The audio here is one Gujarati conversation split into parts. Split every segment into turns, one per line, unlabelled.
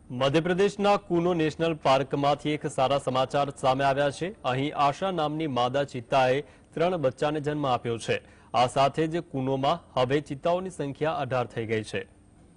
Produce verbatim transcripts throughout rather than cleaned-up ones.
મધ્યપ્રદેશના કુનો નેશનલ પાર્કમાંથી એક સારા સમાચાર સામે આવ્યા છે। અહીં આશા નામની માદા ચિત્તાએ ત્રણ બચ્ચાને જન્મ આપ્યો છે। આ સાથે જ કુનોમાં હવે ચિત્તાઓની સંખ્યા અઢાર થઈ ગઈ છે।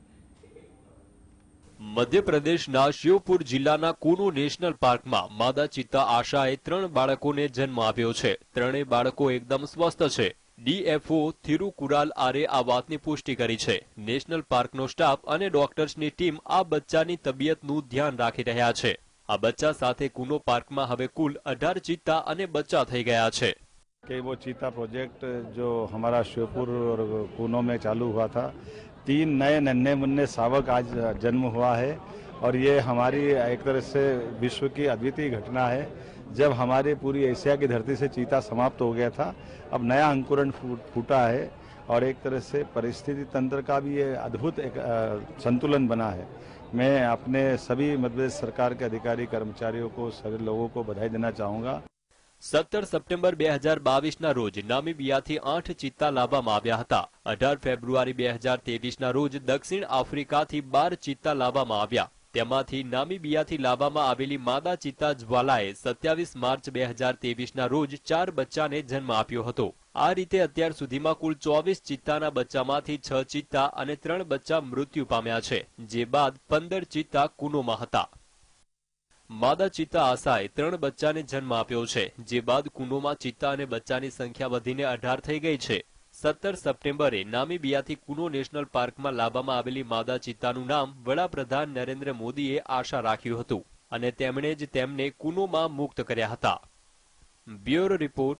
મધ્યપ્રદેશના શ્યોપુર જિલ્લાના કુનો નેશનલ પાર્કમાં માદા ચિત્તા આશાએ ત્રણ બાળકોને જન્મ આપ્યો છે। ત્રણેય બાળકો એકદમ સ્વસ્થ છે। ડીએફઓ થિરુકુરાલ આરે આ વાતની પુષ્ટિ કરી છે। નેશનલ પાર્કનો સ્ટાફ અને ડોક્ટર્સની ટીમ આ બચ્ચાની તબિયતનું ધ્યાન રાખી રહ્યા છે। આ બચ્ચા સાથે કુનો પાર્કમાં હવે કુલ અઢાર ચિત્તા અને બચ્ચા થઈ ગયા છે।
कि वो चीता प्रोजेक्ट जो हमारा श्योपुर और कूनो में चालू हुआ था, तीन नए नन्हे मुन्ने शावक आज जन्म हुआ है और ये हमारी एक तरह से विश्व की अद्वितीय घटना है। जब हमारी पूरी एशिया की धरती से चीता समाप्त हो गया था, अब नया अंकुरण फूटा है और एक तरह से परिस्थिति तंत्र का भी ये अद्भुत एक संतुलन बना है। मैं अपने सभी मध्य प्रदेश सरकार के अधिकारी कर्मचारियों को सभी लोगों को बधाई देना चाहूँगा।
सत्तर सप्टेम्बर બે હજાર બાવીસના રોજ નામીબિયાથી આઠ ચિત્તા લાવવામાં આવ્યા હતા। અઢાર ફેબ્રુઆરી બે હજાર ત્રેવીસના રોજ દક્ષિણ આફ્રિકાથી બાર ચિત્તા લાવવામાં આવ્યા। તેમાંથી નામીબિયાથી લાવવામાં આવેલી માદા ચિત્તા જ્વાલાએ સત્યાવીસ માર્ચ બે હજાર ત્રેવીસના રોજ ચાર બચ્ચાને જન્મ આપ્યો હતો। આ રીતે અત્યાર સુધીમાં કુલ ચોવીસ ચિત્તાના બચ્ચામાંથી છ ચિત્તા અને ત્રણ બચ્ચા મૃત્યુ પામ્યા છે, જે બાદ પંદર ચિત્તા કુનોમાં હતા। માદા ચિત્તા આશાએ ત્રણ બચ્ચાને જન્મ આપ્યો છે, જે બાદ કુનોમાં ચિત્તા અને બચ્ચાની સંખ્યા વધીને અઢાર થઈ ગઈ છે। સત્તર સપ્ટેમ્બરે નામીબિયાથી કુનો નેશનલ પાર્કમાં લાવવામાં આવેલી માદા ચિત્તાનું નામ વડાપ્રધાન નરેન્દ્ર મોદીએ આશા રાખ્યું હતું અને તેમણે જ તેમને કુનોમાં મુક્ત કર્યા હતા। Bureau report.